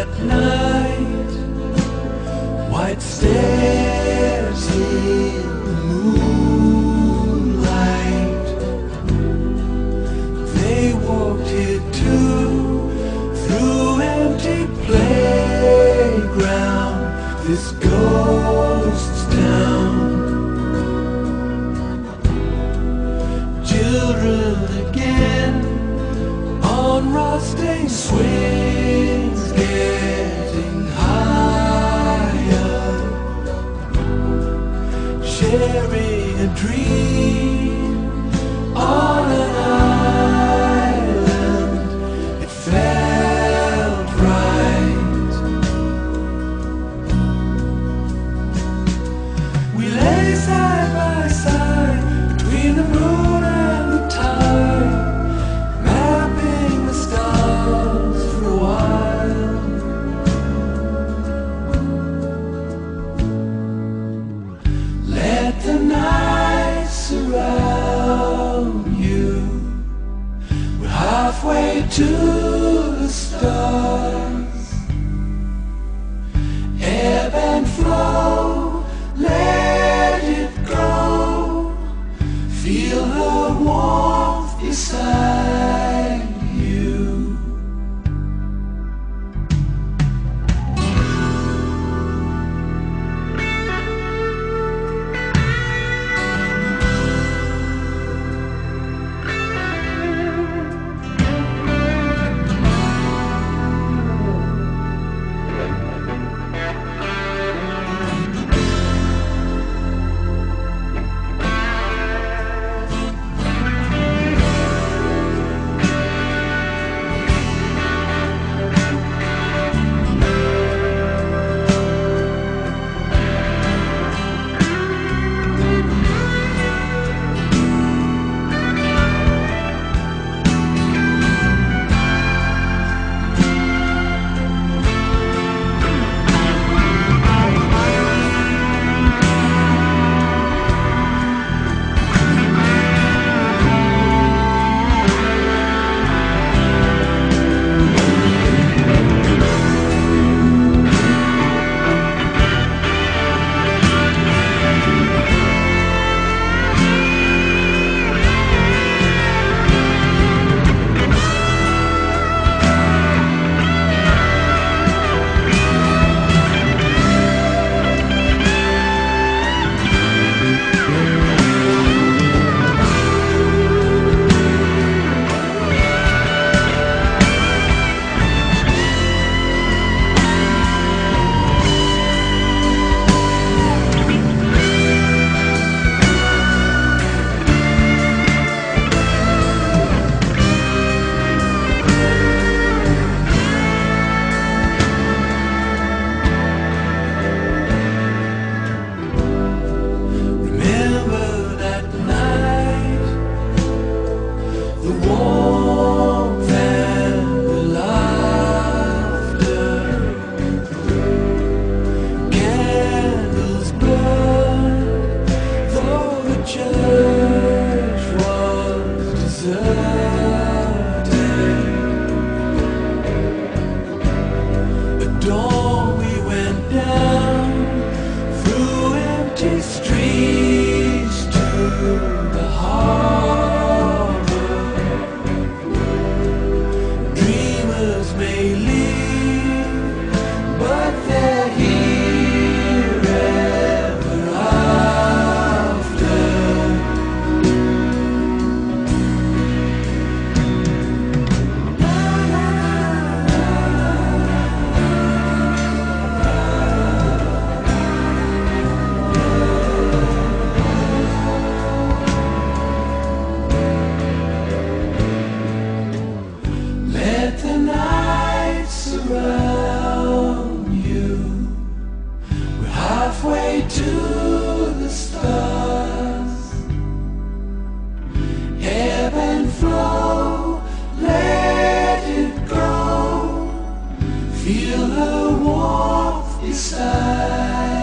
at night, white stairs in the moonlight. They walked here too, through empty playground, this ghost town. Children again on rusting swings, getting higher, sharing a dream on an island. It felt right. We lay side by side between the moon and the tide, mapping the stars for a while. Let the night surround you. We're halfway to the stars. Ebb and flow, let it grow. Feel the warmth beside you. Feel the warmth beside.